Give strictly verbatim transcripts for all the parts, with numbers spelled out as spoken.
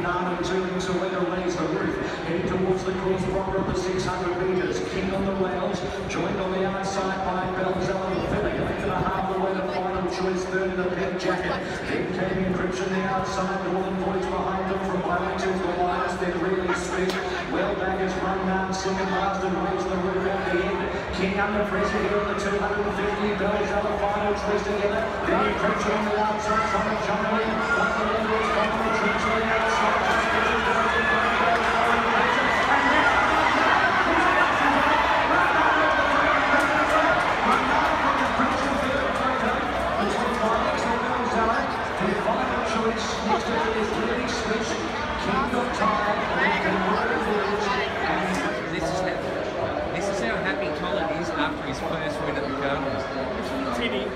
Arnold turning to where the raise the roof. Heading towards the course proper of the six hundred metres. King on the rails, joined on the outside by Belzella the filly. Length and a half away the final choice, third in the pink jacket. Then came Encryption the outside, Northern Voice behind them from Wellington to the widest, then really speak. Well back as run down, second last and raised the roof at the end. King under pressure here on the two hundred fifty. Belzella final choice together. Then Encryption on the outside, trying to jump in. But the end was on the trench on the outside. This is how, this is how happy Colin is after his first win at the Cardinals. Tinny.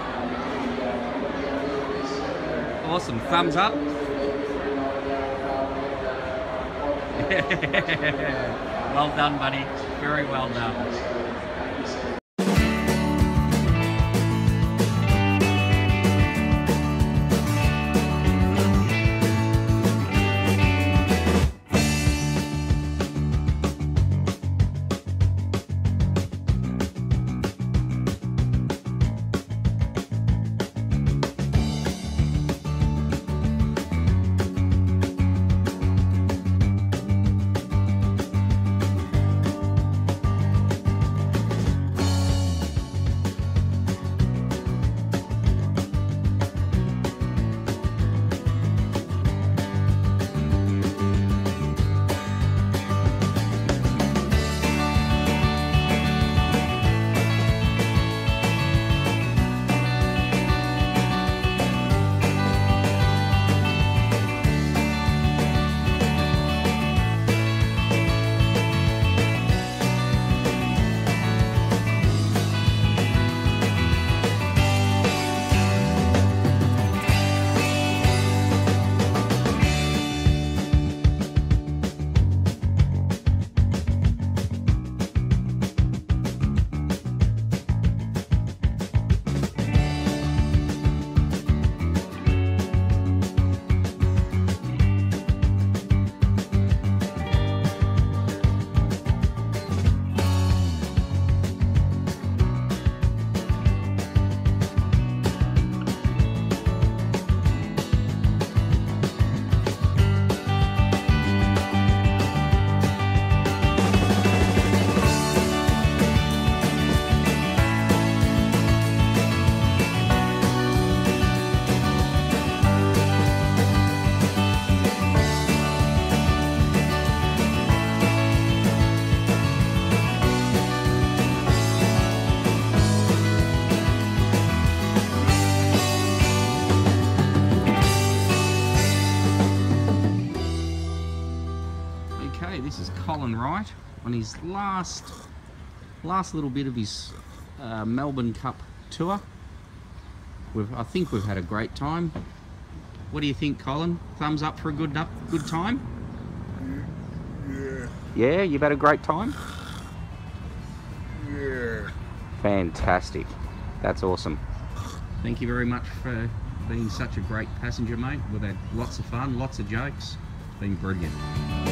Awesome. Thumbs up. Well done, buddy. Very well done. This is Colin Wright on his last last little bit of his uh, Melbourne Cup tour. We've, I think we've had a great time. What do you think, Colin? Thumbs up for a good up, good time? Yeah. Yeah, you've had a great time? Yeah. Fantastic. That's awesome. Thank you very much for being such a great passenger, mate. We've had lots of fun, lots of jokes. It's been brilliant.